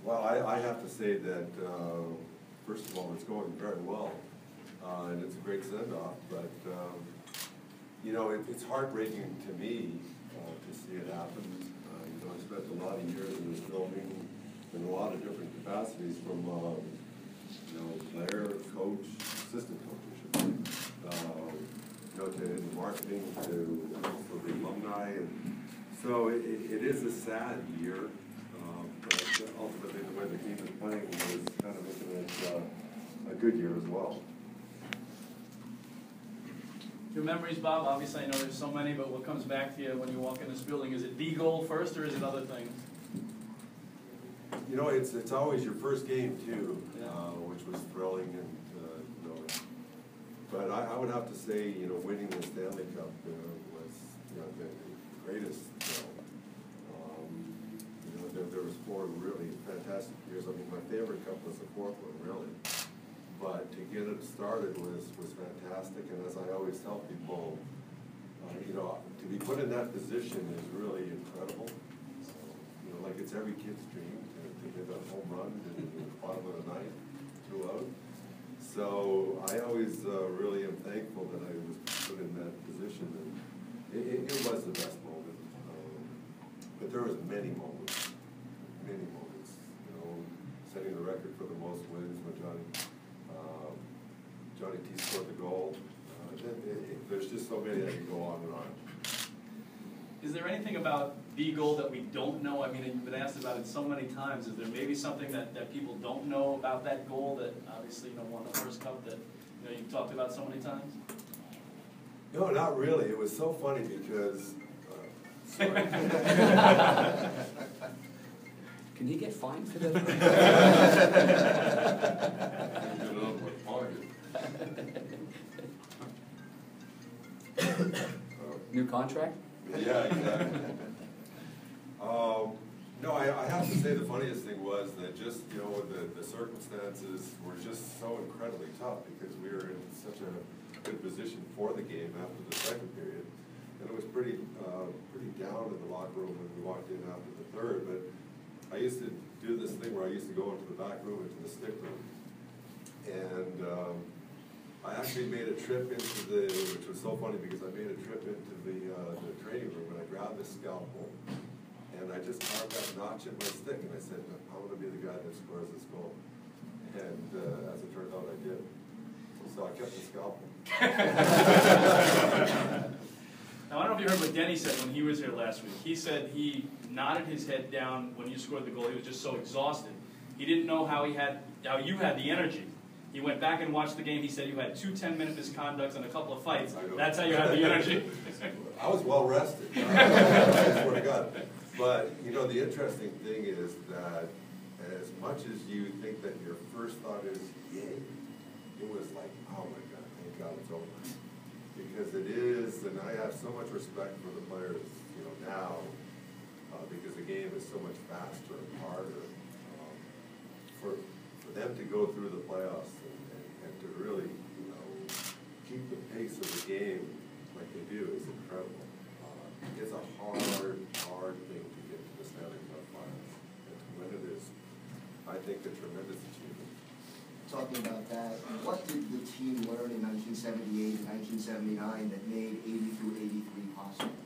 Well, I have to say that, first of all, it's going very well, and it's a great send-off, but, you know, it's heartbreaking to me to see it happen. You know, I spent a lot of years in this building in a lot of different capacities, from, you know, player, coach, assistant coach, I should say, you know, to marketing, to also the alumni, and so it is a sad year. But ultimately, the way the team is playing is kind of making it a good year as well. Your memories, Bob, obviously I know there's so many, but what comes back to you when you walk in this building? Is it the goal first, or is it other things? You know, it's always your first game too, yeah. Which was thrilling, and you know, but I would have to say, you know, winning the Stanley Cup was, you know, the greatest. There was 4 really fantastic years. I mean, my favorite cup was the 4th one, really. But to get it started was fantastic, and as I always tell people, you know, to be put in that position is really incredible. You know, like it's every kid's dream to hit a home run in the bottom of the ninth, 2 out. So I always really am thankful that I was put in that position, and it was the best moment. But there was many moments, you know, setting the record for the most wins when Johnny T scored the goal. There's just so many that can go on and on. Is there anything about the goal that we don't know? I mean, you've been asked about it so many times. Is there maybe something that people don't know about that goal that obviously, you know, won the first cup that, you know, you've talked about so many times? No, not really. It was so funny because sorry. Can he get fined for that? New contract? Yeah, exactly. No, I have to say the funniest thing was that just, you know, the circumstances were just so incredibly tough because we were in such a good position for the game after the second period. And it was pretty down in the locker room when we walked in after the third. But I used to do this thing where I used to go into the back room, into the stick room. And I actually made a trip into which was so funny because I made a trip into the training room and I grabbed this scalpel and I just carved that notch in my stick and I said, I'm going to be the guy that scores this goal. And as it turned out, I did. So I kept the scalpel. Now, I don't know if you heard what Denny said when he was here last week. He said he nodded his head down when you scored the goal. He was just so exhausted. He didn't know how you had the energy. He went back and watched the game. He said you had 2 10-minute misconducts and a couple of fights. That's how you had the energy. I was well rested. I swear to God. But, you know, the interesting thing is that as much as you think that your first thought is, yay, it was like, oh my God, thank God it's over. Because it is, and I have so much respect for the players, you know, now, because the game is so much faster and harder. For them to go through the playoffs and to really, you know, keep the pace of the game like they do is incredible. It's a hard thing to get to the Stanley Cup finals, and to win it is, I think, a tremendous achievement. Talking about that, what did the team learn in 1978 and 1979 that made 80 through 83 possible?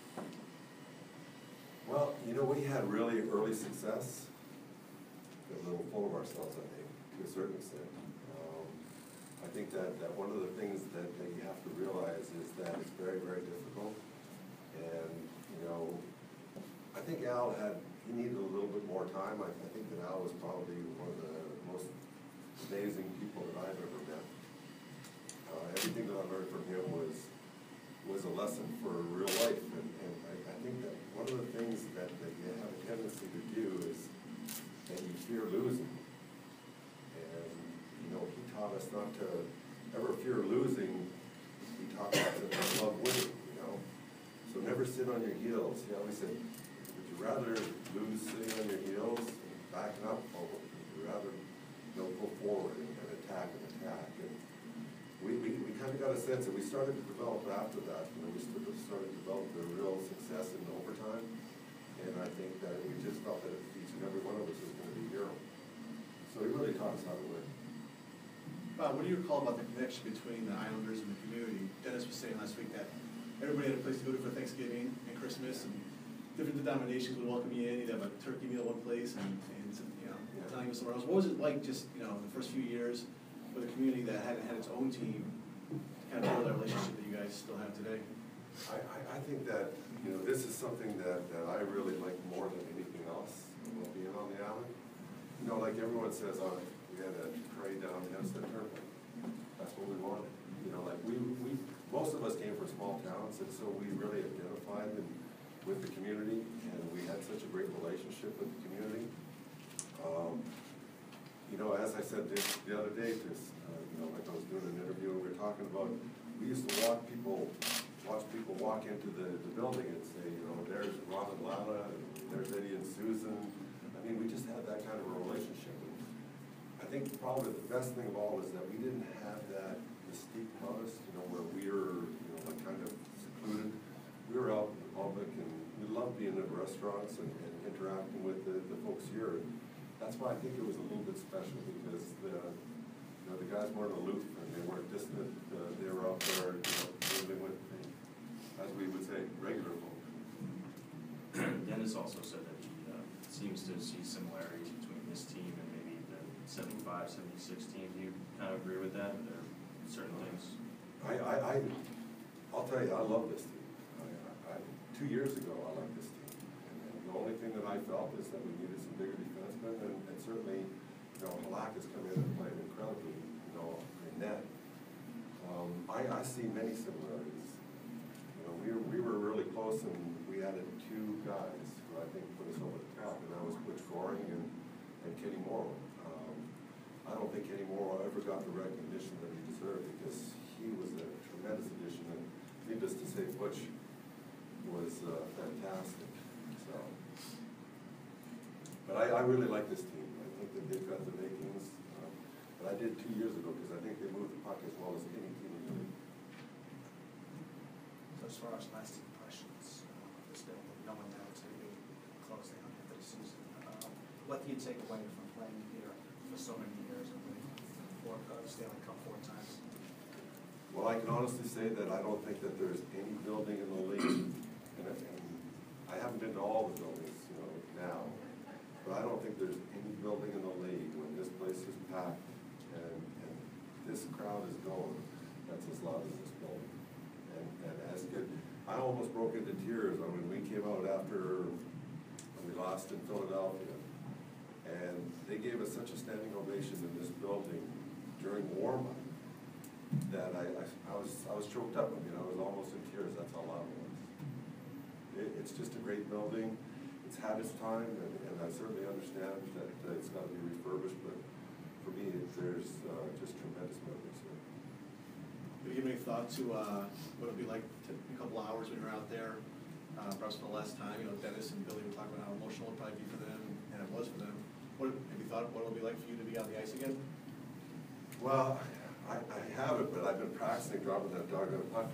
Well, you know, we had really early success. A little full of ourselves, I think, to a certain extent. I think that one of the things that you have to realize is that it's very, very difficult. And, you know, I think Al he needed a little bit more time. I think that Al was probably one of the most amazing people that I've ever met. Everything that I learned from him was a lesson for real life. And I think that one of the things that you have a tendency to do is that you fear losing. And, you know, he taught us not to ever fear losing. He taught us to love winning, you know. So never sit on your heels. He always said, would you rather lose sitting on your heels and backing up, or would you rather, you know, go forward and attack and attack? And we kind of got a sense that we started to develop after that. You know, we started to develop the real success in overtime. And I think that we just felt that each and every one of us was going to be heroes. taught us how to win. Bob, what do you recall about the connection between the Islanders and the community? Dennis was saying last week that everybody had a place to go to for Thanksgiving and Christmas, and different denominations would welcome you in. You'd have a turkey meal one place and you know, Italian meal somewhere else. What was it like just, you know, the first few years with a community that hadn't had its own team to kind of build that relationship that you guys still have today? I think that, you know, this is something that I really like more than anything else about being on the island. You know, like everyone says, we had to pray down against the turnpike. That's what we wanted. You know, like most of us came from small towns, and so we really identified with the community, and we had such a great relationship with the community. You know, as I said the other day, just, you know, like I was doing an interview, and we were talking about, we used to watch people walk into the building and say, you know, there's Ron and Lana, and there's Eddie and Susan. I mean, we just had that kind of a relationship. I think probably the best thing of all is that we didn't have that mystique about us, you know, where we were, you know, like kind of secluded. We were out in the public, and we loved being in restaurants and interacting with the folks here. And that's why I think it was a little bit special, because you know, the guys weren't aloof and they weren't distant. They were out there, you know, living with, as we would say, regular folks. Dennis also said that he seems to see similarities between this team and maybe the 75, 76 team. Do you kind of agree with that? Are there certain things? I'll tell you, I love this team. 2 years ago, I liked this team. And the only thing that I felt is that we needed some bigger defensemen, and certainly, you know, Halak has come in and played incredibly, you know, in net. I see many similarities. You know, we were really close, and we added 2 guys who I think put us over the top, and that was Butch Goring and Kenny Morrow. I don't think Kenny Morrow ever got the recognition that he deserved, because he was a tremendous addition, and needless to say, Butch was fantastic. So, but I really like this team. I think that they've got the makings. But I did 2 years ago, because I think they moved the puck as well as any team in the league. So as far as lasting impressions, this building, knowing that it's going to be closing on the end of the season, what do you take away from playing here for so many years and winning Stanley Cup 4 times? Well, I can honestly say that I don't think that there's any building in the league, and I haven't been to all the buildings, you know, now, but I don't think there's any building in the league when this place is packed and this crowd is going, that's as loud as this building. And as good, I almost broke into tears when we came out after when we lost in Philadelphia, and they gave us such a standing ovation in this building during warm-up that I was choked up. I mean, I was almost in tears. That's how loud it was. It's just a great building. It's had its time, and I certainly understand that it's got to be refurbished, but for me, there's just tremendous memories here. Did you give any thought to what it would be like to a couple hours when you're out there, perhaps for the last time? You know, Dennis and Billy were talking about how emotional it would probably be for them, and it was for them. Have you thought what it would be like for you to be on the ice again? Well, I haven't, but I've been practicing dropping that dog on a puck.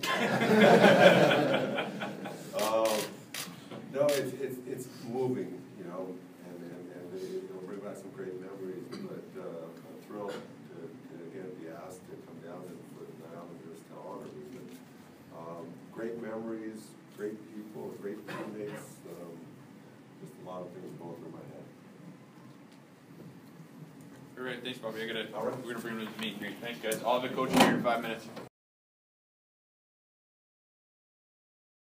No, it's moving, you know, and it'll bring back some great memories. But I'm thrilled to again be asked to come down and for the Islanders to honor me. But great memories, great people, great teammates. Just a lot of things going through my head. All right, thanks, Bobby. All right. We're gonna bring them to the meet and greet. Thanks, guys. I'll have a coach here in 5 minutes.